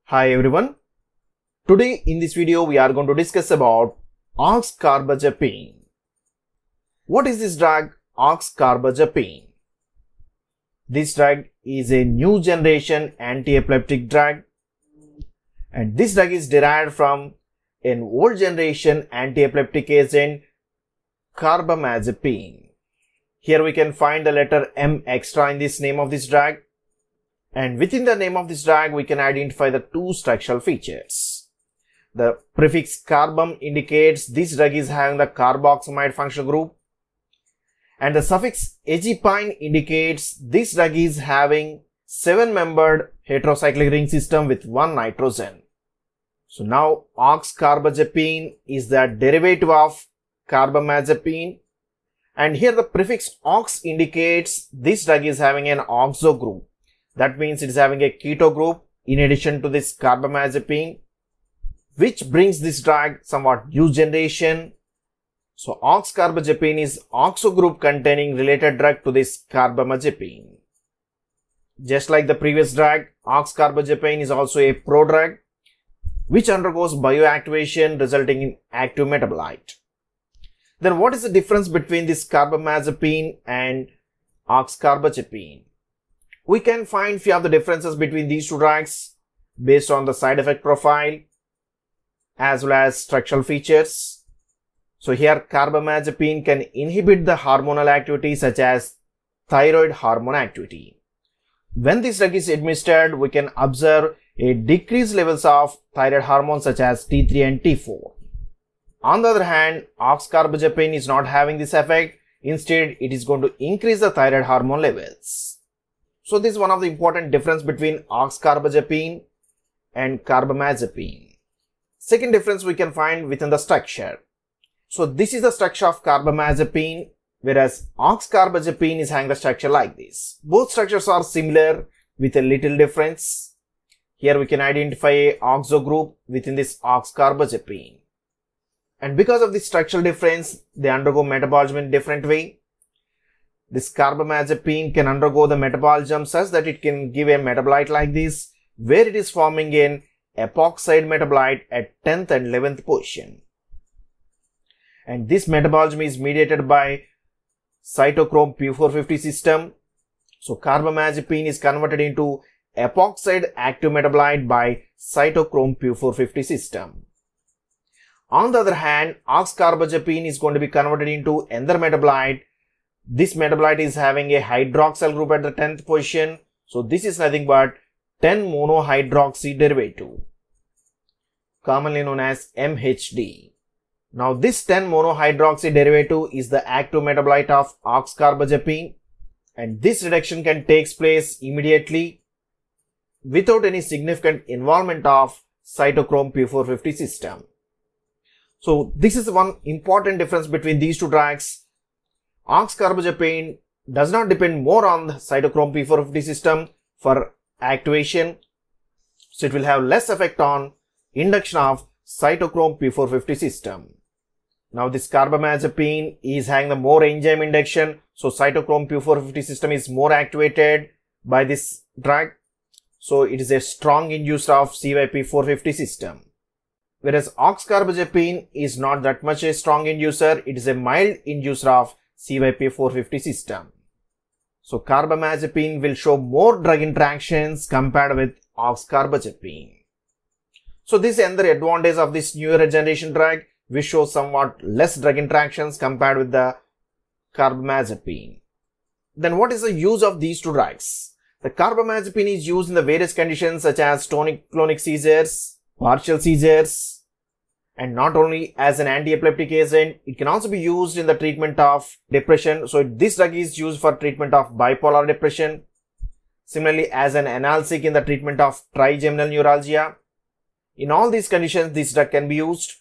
Hi everyone. Today in this video we are going to discuss about Oxcarbazepine. What is this drug Oxcarbazepine? This drug is a new generation antiepileptic drug, and this drug is derived from an old generation antiepileptic agent CARBAMAZEPINE. Here we can find the letter M extra in this name of this drug. And within the name of this drug, we can identify the two structural features. The prefix carbam indicates this drug is having the carboxamide functional group. And the suffix azepine indicates this drug is having 7-membered heterocyclic ring system with 1 nitrogen. So now oxcarbazepine is the derivative of carbamazepine. And here the prefix ox indicates this drug is having an oxo group. That means it is having a keto group in addition to this carbamazepine, which brings this drug somewhat new generation. So oxcarbazepine is oxo group containing related drug to this carbamazepine. Just like the previous drug, oxcarbazepine is also a prodrug which undergoes bioactivation resulting in active metabolite. Then what is the difference between this carbamazepine and oxcarbazepine? We can find few of the differences between these two drugs based on the side effect profile as well as structural features. So here carbamazepine can inhibit the hormonal activity such as thyroid hormone activity. When this drug is administered, we can observe a decreased levels of thyroid hormones such as T3 and T4. On the other hand, oxcarbazepine is not having this effect. Instead, it is going to increase the thyroid hormone levels. So this is one of the important difference between oxcarbazepine and carbamazepine. Second difference we can find within the structure. So this is the structure of carbamazepine, whereas oxcarbazepine is having the structure like this. Both structures are similar with a little difference. Here we can identify a oxo group within this oxcarbazepine. And because of this structural difference, they undergo metabolism in a different way. This carbamazepine can undergo the metabolism such that it can give a metabolite like this, where it is forming an epoxide metabolite at 10th and 11th position. And this metabolism is mediated by cytochrome P450 system. So carbamazepine is converted into epoxide active metabolite by cytochrome P450 system. On the other hand, oxcarbazepine is going to be converted into another metabolite. This metabolite is having a hydroxyl group at the 10th position. So this is nothing but 10 monohydroxy derivative, commonly known as MHD. Now this 10 monohydroxy derivative is the active metabolite of oxcarbazepine, and this reduction can take place immediately without any significant involvement of cytochrome P450 system. So this is one important difference between these two drugs. Oxcarbazepine does not depend more on the cytochrome P450 system for activation, so it will have less effect on induction of cytochrome P450 system. Now this carbamazepine is having the more enzyme induction, so cytochrome P450 system is more activated by this drug, so it is a strong inducer of CYP450 system. Whereas oxcarbazepine is not that much a strong inducer, it is a mild inducer of CYP450 system. So carbamazepine will show more drug interactions compared with oxcarbazepine. So this is another advantage of this newer generation drug, which shows somewhat less drug interactions compared with the carbamazepine. Then what is the use of these two drugs? The carbamazepine is used in the various conditions such as tonic-clonic seizures, partial seizures, and not only as an antiepileptic agent, it can also be used in the treatment of depression. So this drug is used for treatment of bipolar depression. Similarly, as an analgesic in the treatment of trigeminal neuralgia. In all these conditions, this drug can be used.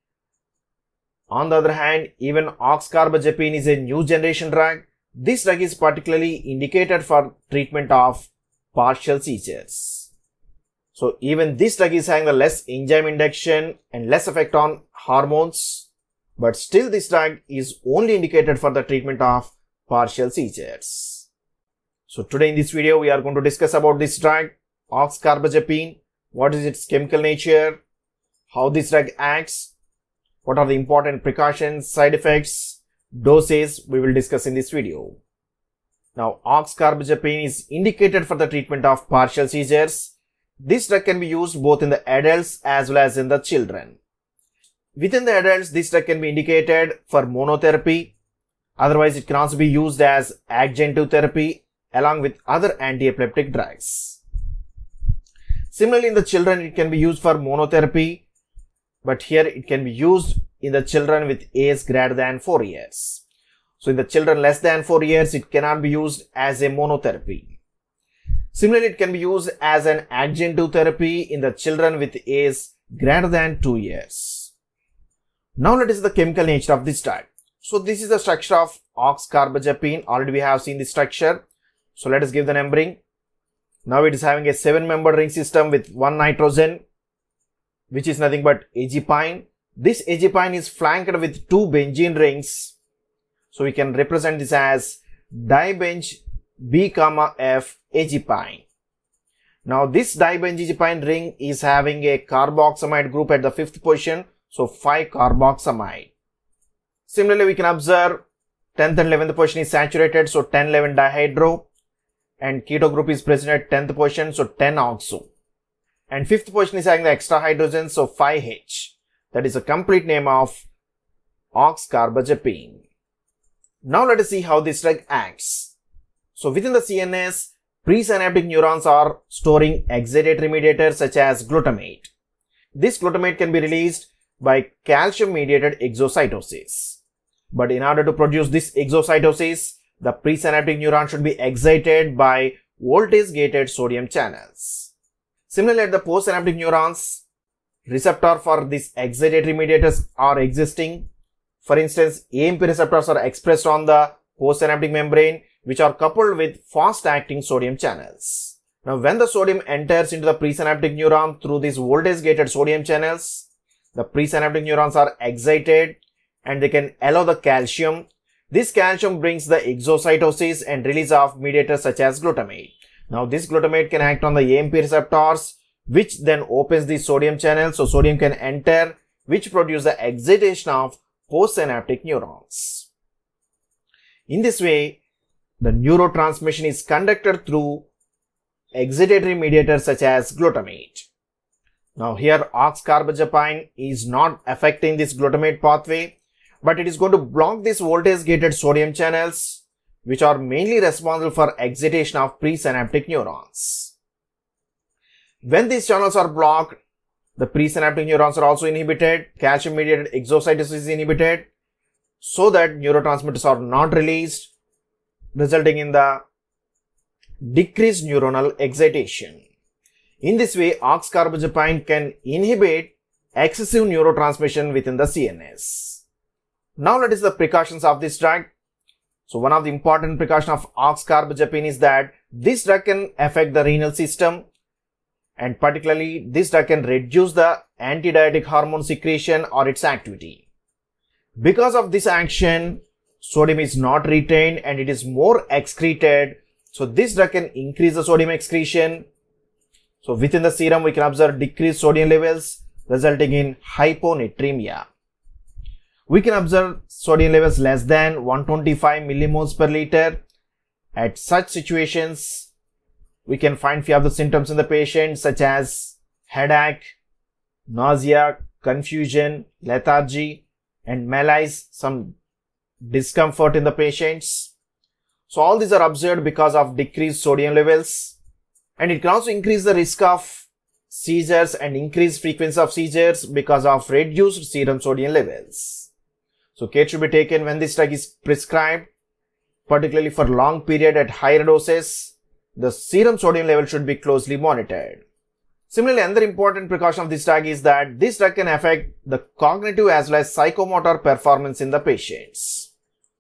On the other hand, even oxcarbazepine is a new generation drug. This drug is particularly indicated for treatment of partial seizures. So even this drug is having the less enzyme induction and less effect on hormones, but still this drug is only indicated for the treatment of partial seizures. So today in this video we are going to discuss about this drug oxcarbazepine, what is its chemical nature, how this drug acts, what are the important precautions, side effects, doses we will discuss in this video. Now, oxcarbazepine is indicated for the treatment of partial seizures. This drug can be used both in the adults as well as in the children. Within the adults, this drug can be indicated for monotherapy. Otherwise, it can also be used as adjunctive therapy along with other antiepileptic drugs. Similarly, in the children, it can be used for monotherapy, but here it can be used in the children with age greater than 4 years. So in the children less than 4 years, it cannot be used as a monotherapy. Similarly, it can be used as an adjunctive therapy in the children with age greater than 2 years. Now let us see the chemical nature of this drug. So this is the structure of oxcarbazepine. Already we have seen the structure. So let us give the numbering. Now it is having a 7-membered ring system with 1 nitrogen, which is nothing but azepine. This azepine is flanked with 2 benzene rings. So we can represent this as dibenz B(F) azepine. Now this dibenz ring is having a carboxamide group at the 5th position. So 5 carboxamide. Similarly, we can observe 10th and 11th position is saturated. So 10,11 dihydro. And keto group is present at 10th position. So 10 oxo. And 5th position is having the extra hydrogen. So 5H. That is a complete name of oxcarbazepine. Now let us see how this drug acts. So within the CNS, presynaptic neurons are storing excitatory mediators such as glutamate. This glutamate can be released by calcium mediated exocytosis. But in order to produce this exocytosis, the presynaptic neuron should be excited by voltage gated sodium channels. Similarly, at the postsynaptic neurons, receptor for these excitatory mediators are existing. For instance, AMP receptors are expressed on the postsynaptic membrane, which are coupled with fast-acting sodium channels. Now, when the sodium enters into the presynaptic neuron through these voltage-gated sodium channels, the presynaptic neurons are excited and they can allow the calcium. This calcium brings the exocytosis and release of mediators such as glutamate. Now, this glutamate can act on the AMP receptors, which then opens the sodium channel, so sodium can enter, which produce the excitation of postsynaptic neurons. In this way, the neurotransmission is conducted through excitatory mediators such as glutamate. Now here oxcarbazepine is not affecting this glutamate pathway, but it is going to block these voltage gated sodium channels, which are mainly responsible for excitation of presynaptic neurons. When these channels are blocked, the presynaptic neurons are also inhibited, calcium mediated exocytosis is inhibited, so that neurotransmitters are not released, resulting in the decreased neuronal excitation. In this way, oxcarbazepine can inhibit excessive neurotransmission within the CNS. Now let us see the precautions of this drug. So one of the important precautions of oxcarbazepine is that this drug can affect the renal system, and particularly this drug can reduce the antidiuretic hormone secretion or its activity. Because of this action, sodium is not retained and it is more excreted. So this drug can increase the sodium excretion. So within the serum, we can observe decreased sodium levels resulting in hyponatremia. We can observe sodium levels less than 125 millimoles per liter. At such situations, we can find few of the symptoms in the patient such as headache, nausea, confusion, lethargy, and malaise, some discomfort in the patients. So all these are observed because of decreased sodium levels, and it can also increase the risk of seizures and increased frequency of seizures because of reduced serum sodium levels. So care should be taken when this drug is prescribed, particularly for long period at higher doses. The serum sodium level should be closely monitored. Similarly, another important precaution of this drug is that this drug can affect the cognitive as well as psychomotor performance in the patients.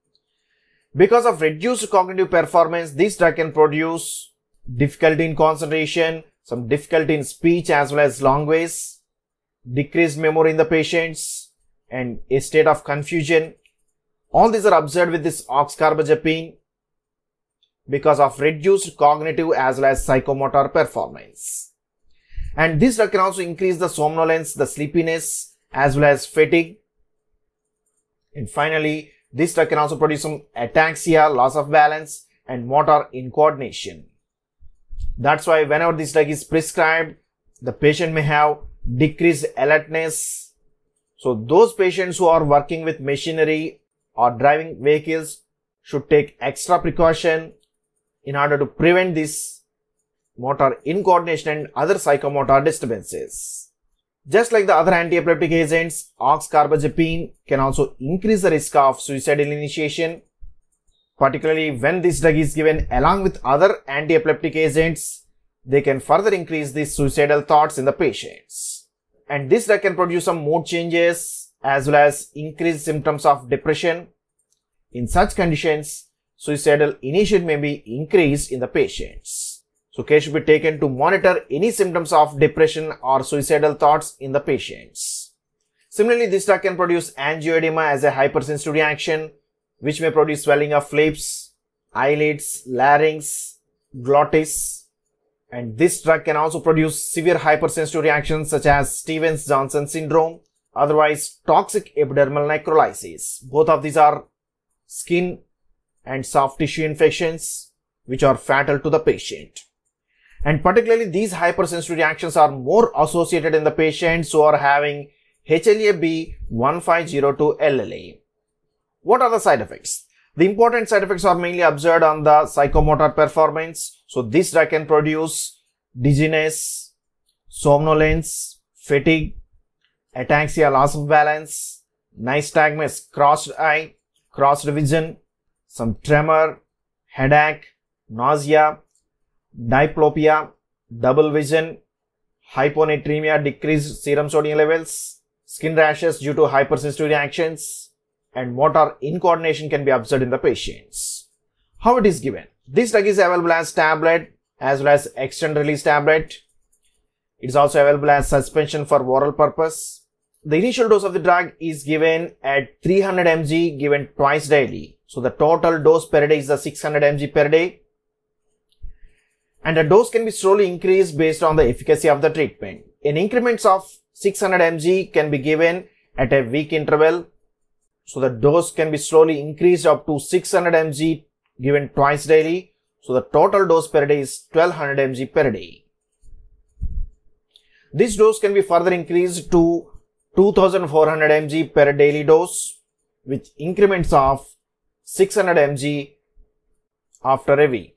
Because of reduced cognitive performance, this drug can produce difficulty in concentration, some difficulty in speech as well as language, decreased memory in the patients, and a state of confusion. All these are observed with this oxcarbazepine because of reduced cognitive as well as psychomotor performance. And this drug can also increase the somnolence, the sleepiness, as well as fatigue. And finally, this drug can also produce some ataxia, loss of balance, and motor incoordination. That's why whenever this drug is prescribed, the patient may have decreased alertness. So those patients who are working with machinery or driving vehicles should take extra precaution in order to prevent this motor incoordination and other psychomotor disturbances. Just like the other antiepileptic agents, oxcarbazepine can also increase the risk of suicidal initiation, particularly when this drug is given along with other antiepileptic agents. They can further increase these suicidal thoughts in the patients. And this drug can produce some mood changes as well as increased symptoms of depression. In such conditions, suicidal initiation may be increased in the patients. So care should be taken to monitor any symptoms of depression or suicidal thoughts in the patients. Similarly, this drug can produce angioedema as a hypersensitive reaction, which may produce swelling of lips, eyelids, larynx, glottis. And this drug can also produce severe hypersensitive reactions such as Stevens-Johnson syndrome, otherwise toxic epidermal necrolysis. Both of these are skin and soft tissue infections which are fatal to the patient. And particularly these hypersensitive reactions are more associated in the patients who are having HLA-B1502-LLA. What are the side effects? The important side effects are mainly observed on the psychomotor performance. So this drug can produce dizziness, somnolence, fatigue, ataxia, loss of balance, nystagmus, crossed eye, crossed vision, some tremor, headache, nausea, diplopia, double vision, hyponatremia, decreased serum sodium levels, skin rashes due to hypersensitive reactions, and motor incoordination can be observed in the patients. How it is given? This drug is available as tablet as well as extended release tablet. It is also available as suspension for oral purpose. The initial dose of the drug is given at 300 mg given twice daily. So the total dose per day is the 600 mg per day. And the dose can be slowly increased based on the efficacy of the treatment. In increments of 600 mg can be given at a week interval. So the dose can be slowly increased up to 600 mg given twice daily. So the total dose per day is 1200 mg per day. This dose can be further increased to 2400 mg per daily dose with increments of 600 mg after a week.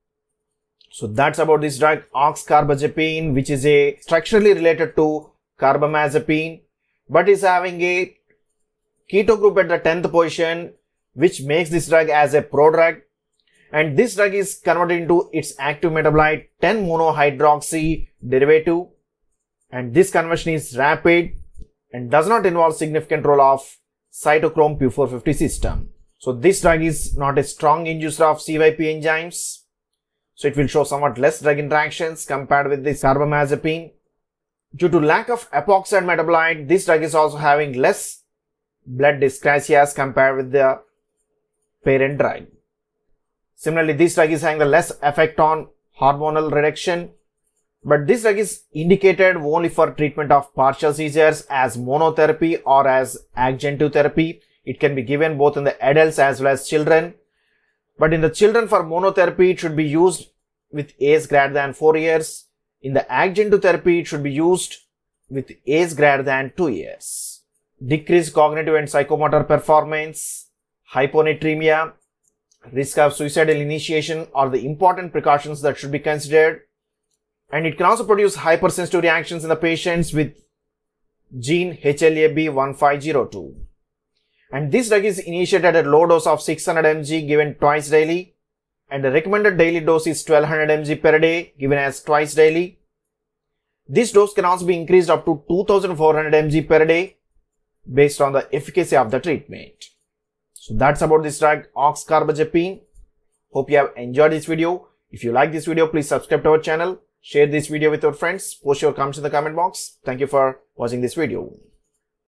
So that's about this drug oxcarbazepine, which is a structurally related to carbamazepine, but is having a keto group at the 10th position, which makes this drug as a prodrug. And this drug is converted into its active metabolite 10-monohydroxy derivative. And this conversion is rapid and does not involve significant role of cytochrome P450 system. So this drug is not a strong inducer of CYP enzymes. So it will show somewhat less drug interactions compared with this carbamazepine. Due to lack of epoxide metabolite, this drug is also having less blood dyscrasia as compared with the parent drug. Similarly, this drug is having the less effect on hormonal reduction, but this drug is indicated only for treatment of partial seizures as monotherapy or as adjunctive therapy. It can be given both in the adults as well as children. But in the children for monotherapy, it should be used with age greater than 4 years. In the adjunctive therapy, it should be used with age greater than 2 years. Decreased cognitive and psychomotor performance, hyponatremia, risk of suicidal initiation are the important precautions that should be considered. And it can also produce hypersensitive reactions in the patients with gene HLA-B1502. And this drug is initiated at a low dose of 600 mg given twice daily. And the recommended daily dose is 1200 mg per day given as twice daily. This dose can also be increased up to 2400 mg per day based on the efficacy of the treatment. So that's about this drug oxcarbazepine. Hope you have enjoyed this video. If you like this video, please subscribe to our channel. Share this video with your friends. Post your comments in the comment box. Thank you for watching this video.